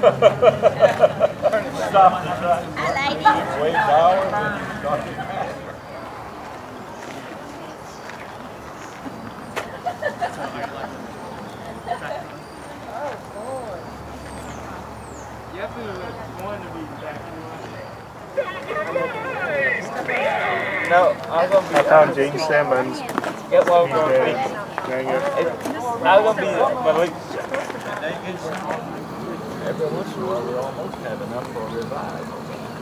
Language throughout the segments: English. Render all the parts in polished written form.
Stop the track. I like it. Way forward and stop it. No, I'm going to be... I found Gene Simmons. Get one He's for me. dead. Dang it. I'm going to be my week. Every once in a while, we almost have enough for a revival.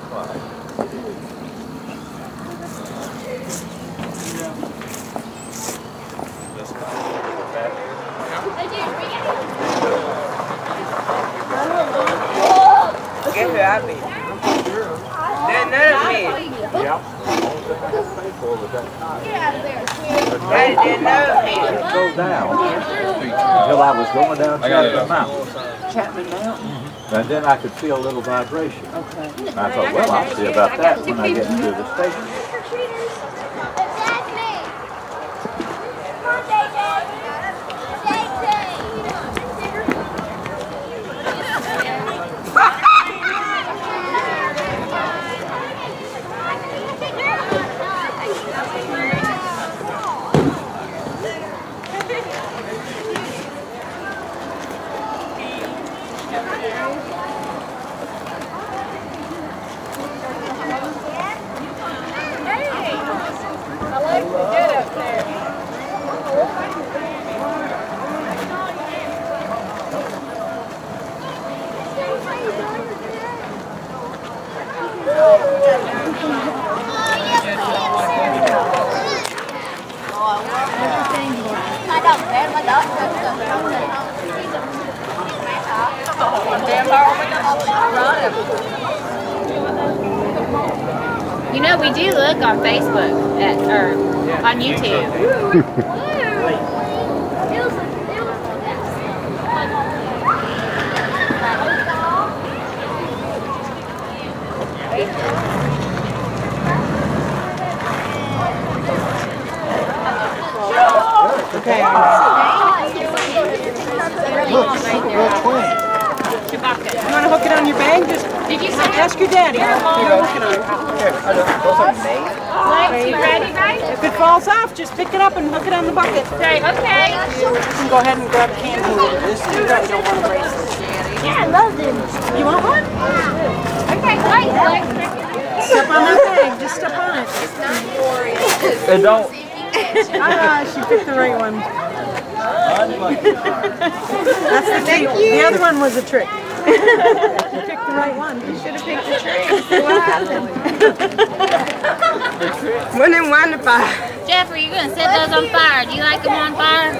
Guess who I be? They're none of me. Yep. They didn't know me. Go down until I was going down Chapman Mountain. Chapman Mountain? And then I could feel a little vibration. Okay. And I thought, well, I'll see about that when I get to the station. You know, we do look on Facebook or on YouTube. Okay. You want to hook it on your bag? Just ask your daddy. You ready, right? If it falls off, just pick it up and hook it on the bucket. Say, okay. You can go ahead and grab a can. You don't want to race this. Yeah, I love them. You want one? Okay, wait. Step on that bag. Just step on it. And don't. She picked the right one. That's the trick. The other one was a trick. You picked the right one. You should have picked the tree. What happened? When in wonderful. Jeff, are you going to set those on fire? Do you like them on fire?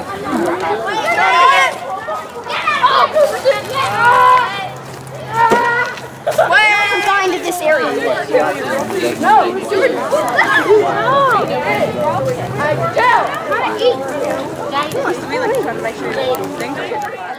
Where are you going to this area? No, we're doing it. Go. Eat. He wants to be like trying to make sure he doesn't think.